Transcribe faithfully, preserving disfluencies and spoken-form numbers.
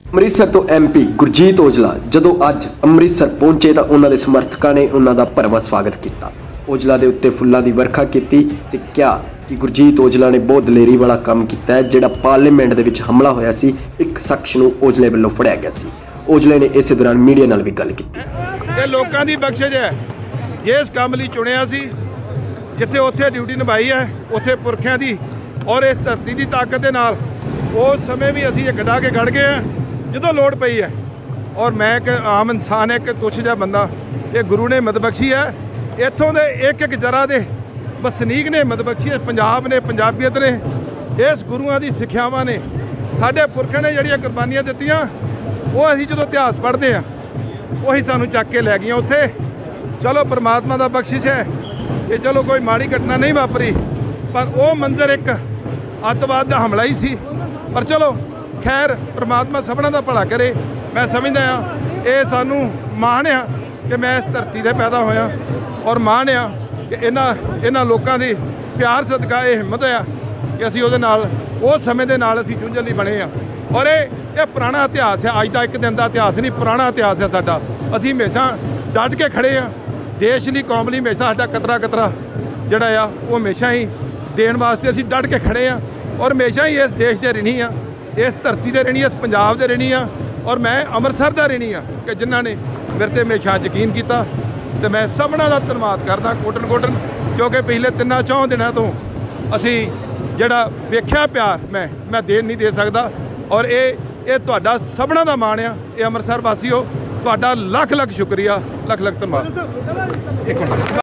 ਅੰਮ੍ਰਿਤਸਰ ਤੋਂ ਐਮਪੀ ਗੁਰਜੀਤ ਔਜਲਾ ਜਦੋਂ ਅੱਜ ਅੰਮ੍ਰਿਤਸਰ ਪਹੁੰਚੇ ਤਾਂ ਉਹਨਾਂ ਦੇ ਸਮਰਥਕਾਂ ਨੇ ਉਹਨਾਂ ਦਾ ਭਰਵਾਂ ਸਵਾਗਤ ਕੀਤਾ। ਔਜਲਾ ਦੇ ਉੱਤੇ ਫੁੱਲਾਂ ਦੀ ਵਰਖਾ ਕੀਤੀ ਤੇ ਕਿਹਾ ਕਿ ਗੁਰਜੀਤ ਔਜਲਾ ਨੇ ਬਹੁਤ ਦਲੇਰੀ ਵਾਲਾ ਕੰਮ ਕੀਤਾ ਹੈ। ਜਿਹੜਾ ਪਾਰਲੀਮੈਂਟ ਦੇ ਵਿੱਚ ਹਮਲਾ ਹੋਇਆ ਸੀ, ਇੱਕ ਸ਼ਖਸ ਨੂੰ ਔਜਲੇ ਵੱਲੋਂ ਫੜਿਆ ਗਿਆ ਸੀ। ਔਜਲੇ ਨੇ ਇਸੇ ਦੌਰਾਨ ਮੀਡੀਆ ਨਾਲ ਵੀ ਗੱਲ ਕੀਤੀ। ਇਹ ਲੋਕਾਂ ਦੀ ਬਖਸ਼ਿਸ਼ ਹੈ, ਜਿਸ ਕੰਮ ਲਈ ਚੁਣਿਆ ਸੀ, ਜਿੱਥੇ ਉੱਥੇ ਡਿਊਟੀ ਨਿਭਾਈ ਹੈ, ਉੱਥੇ ਪੁਰਖਿਆਂ ਦੀ ਔਰ ਇਸ ਧਰਤੀ ਦੀ ਤਾਕਤ ਦੇ ਨਾਲ ਉਸ ਸਮੇਂ ਵੀ ਅਸੀਂ ਇਹ ਕਢਾ ਕੇ ਖੜ ਗਏ ਹਾਂ ਜਦੋਂ ਲੋੜ ਪਈ ਹੈ। ਔਰ ਮੈਂ ਇੱਕ ਆਮ ਇਨਸਾਨ, ਇੱਕ ਤੁੱਛ ਜਿਹਾ ਬੰਦਾ, ਇਹ ਗੁਰੂ ਨੇ ਹਿੰਮਤ ਬਖਸ਼ੀ ਹੈ। ਇੱਥੋਂ ਦੇ ਇੱਕ ਇੱਕ ਜਰਾ ਦੇ ਵਸਨੀਕ ਨੇ ਹਿੰਮਤ ਬਖਸ਼ੀ ਹੈ। ਪੰਜਾਬ ਨੇ, ਪੰਜਾਬੀਅਤ ਨੇ, ਇਸ ਗੁਰੂਆਂ ਦੀ ਸਿੱਖਿਆਵਾਂ ਨੇ, ਸਾਡੇ ਪੁਰਖਾਂ ਨੇ ਜਿਹੜੀਆਂ ਕੁਰਬਾਨੀਆਂ ਦਿੱਤੀਆਂ, ਉਹ ਅਸੀਂ ਜਦੋਂ ਇਤਿਹਾਸ ਪੜ੍ਹਦੇ ਹਾਂ ਉਹੀ ਸਾਨੂੰ ਚੱਕ ਕੇ ਲੈ ਗਈਆਂ ਉੱਥੇ। ਚਲੋ ਪਰਮਾਤਮਾ ਦਾ ਬਖਸ਼ਿਸ਼ ਹੈ ਕਿ ਚਲੋ ਕੋਈ ਮਾੜੀ ਘਟਨਾ ਨਹੀਂ ਵਾਪਰੀ, ਪਰ ਉਹ ਮੰਜ਼ਰ ਇੱਕ ਅੱਤਵਾਦ ਦਾ ਹਮਲਾ ਹੀ ਸੀ। ਪਰ ਚਲੋ ਖੈਰ, ਪਰਮਾਤਮਾ ਸਭਨਾਂ ਦਾ ਭਲਾ ਕਰੇ। ਮੈਂ ਸਮਝਦਾ ਹਾਂ ਇਹ ਸਾਨੂੰ ਮਾਣ ਆ ਕਿ ਮੈਂ ਇਸ ਧਰਤੀ 'ਤੇ ਪੈਦਾ ਹੋਇਆ, ਔਰ ਮਾਣ ਆ ਕਿ ਇਹਨਾਂ ਇਹਨਾਂ ਲੋਕਾਂ ਦੀ ਪਿਆਰ ਸਦਕਾ ਇਹ ਹਿੰਮਤ ਆ ਕਿ ਅਸੀਂ ਉਹਦੇ ਨਾਲ ਉਸ ਸਮੇਂ ਦੇ ਨਾਲ ਅਸੀਂ ਜੂਝਣ ਲਈ ਬਣੇ ਆ। ਔਰ ਇਹ ਇਹ ਪੁਰਾਣਾ ਇਤਿਹਾਸ ਹੈ, ਅੱਜ ਦਾ ਇੱਕ ਦਿਨ ਦਾ ਇਤਿਹਾਸ ਨਹੀਂ, ਪੁਰਾਣਾ ਇਤਿਹਾਸ ਹੈ ਸਾਡਾ। ਅਸੀਂ ਹਮੇਸ਼ਾ ਡਟ ਕੇ ਖੜੇ ਆ ਦੇਸ਼ ਲਈ, ਕੌਮ ਲਈ। ਹਮੇਸ਼ਾ ਸਾਡਾ ਕਤਰਾ ਕਤਰਾ ਜਿਹੜਾ ਆ ਉਹ ਹਮੇਸ਼ਾ ਹੀ ਦੇਣ ਵਾਸਤੇ ਅਸੀਂ ਡਟ ਕੇ ਖੜੇ ਆ, ਔਰ ਹਮੇਸ਼ਾ ਹੀ ਇਸ ਦੇਸ਼ ਦੇ ਰਿਣੀ ਆ, ਇਸ ਧਰਤੀ ਦੇ ਰਿਣੀ, ਇਸ ਪੰਜਾਬ ਦੇ ਰਿਣੀ ਆ, ਔਰ ਮੈਂ ਅੰਮ੍ਰਿਤਸਰ ਦਾ ਰਿਣੀ ਆ ਕਿ ਜਿਨ੍ਹਾਂ ਨੇ ਮੇਰੇ 'ਤੇ ਹਮੇਸ਼ਾ ਯਕੀਨ ਕੀਤਾ। ਤੇ ਮੈਂ ਸਭਨਾਂ ਦਾ ਧੰਨਵਾਦ ਕਰਦਾ ਕੋਟਨ ਕੋਟਨ, ਕਿਉਂਕਿ ਪਿਛਲੇ ਤਿੰਨਾਂ ਚੌਂ ਦਿਨਾਂ ਤੋਂ ਅਸੀਂ ਜਿਹੜਾ ਵੇਖਿਆ ਪਿਆਰ ਮੈਂ ਮੈਂ ਦੇ ਨਹੀਂ ਦੇ ਸਕਦਾ। ਔਰ ਇਹ ਇਹ ਤੁਹਾਡਾ ਸਭਨਾਂ ਦਾ ਮਾਣ ਆ। ਇਹ ਅੰਮ੍ਰਿਤਸਰ ਵਾਸੀਓ, ਤੁਹਾਡਾ ਲੱਖ ਲੱਖ ਸ਼ੁਕਰੀਆ, ਲੱਖ ਲੱਖ ਧੰਨਵਾਦ। ਇੱਕ ਮਿੰਟ।